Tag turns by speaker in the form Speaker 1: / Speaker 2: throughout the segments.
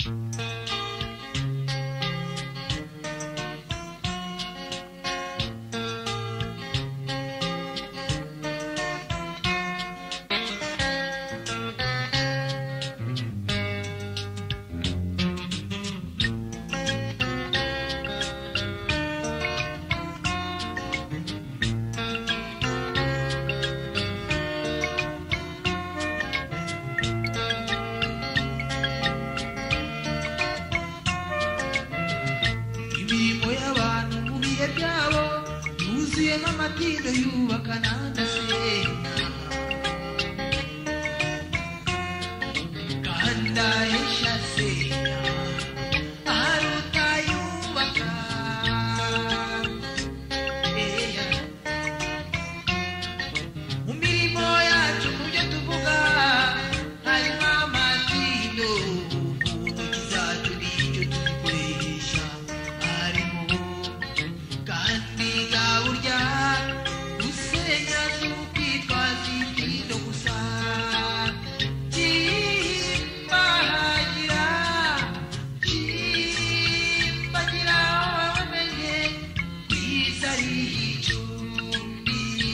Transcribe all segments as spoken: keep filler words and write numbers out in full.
Speaker 1: Itindo yubaka n'andasenya kanda eshasenya aruta yubaka eya mu mirimo yacu mubyo tuvuga harimo amatindo umuntu kizacu n'icyo tuzikoresha harimo kandi gaburya usenya tukitwaza itindo gusa Kimbagira Kimbagira wamenye kwizari icumbi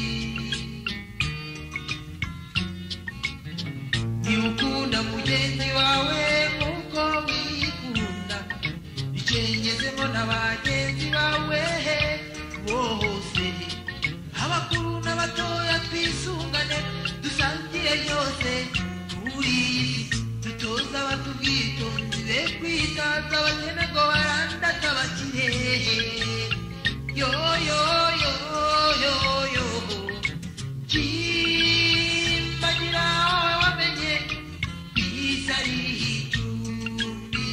Speaker 1: niukunda mugenzi wawe muko wikunda icengezemo n'abagenzi bawe bose abakuru n'abatoya twisungane dusangire yose muri dutoza batubwitonzi be kwitaza abakene ngo barandata bakire yo yo yo yo yo Kimbagira wamenye kwizari icumbi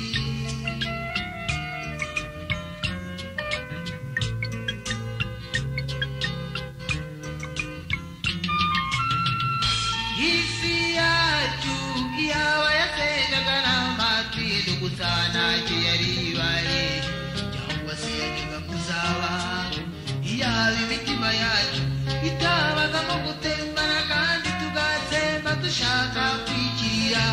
Speaker 1: isi yacu iyaba yasengaga n'amatindo gusa ntacyo yari ibaye cyangwa se yajyaga kuzaba iyaba imitima yacu itabagamo gutembana kandi tugatsemba dushaka kwikira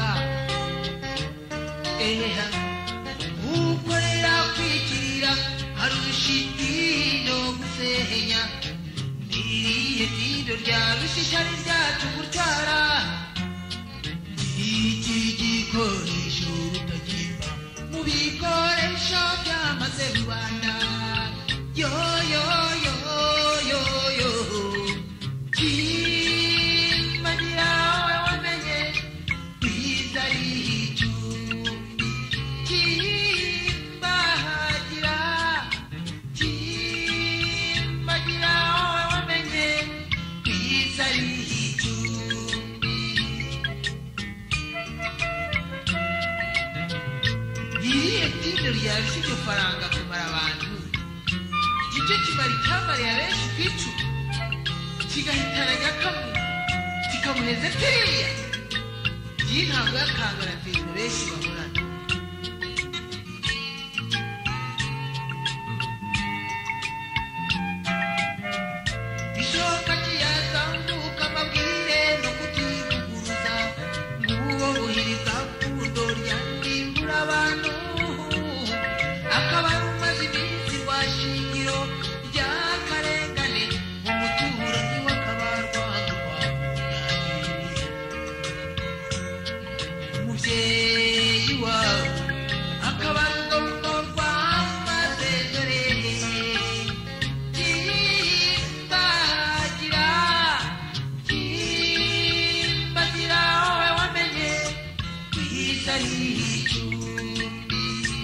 Speaker 1: eha gukorera kwikira harusha itindo gusenya niriye tindo ryarusha ishari ryacu gutara iki gikoresho rutagimba mu bikoresho byamaze rubanda yo yo yo yo yo Kimbagira wamenye kwizari icumbi Kimbagira Kimbagira wamenye kwizari icumbi iriye tindo ryarusha iryo faranga kumara abantu icyo kimara icyamariye abenshi kwicu kigahitana nyakamwe kikamuheza tiriya iyi ntabwo yakangara tindo benshi bahorana ishoka kiyatambuka amabwire no kutivuguruza nguwo buhiriza kundo ryandimbura abantu akaba rumaze iminsi rwashingiro ry'akarengane umuturanyi w'akabarwa umubyeyi wawe akaba ndorwa maze dore Kimbagira Kimbagira wamenye kwizari icumbi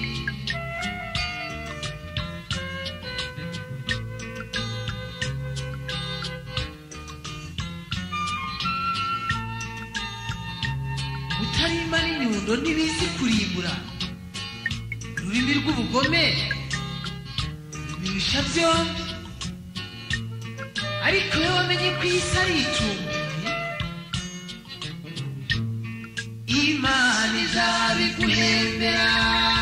Speaker 1: utarima n'inyundo ntibizi kurimbura ururimi rw'ubugome rubirusha byombi ariko we wamenye ko isi ari icumbi Imana izabiguhembera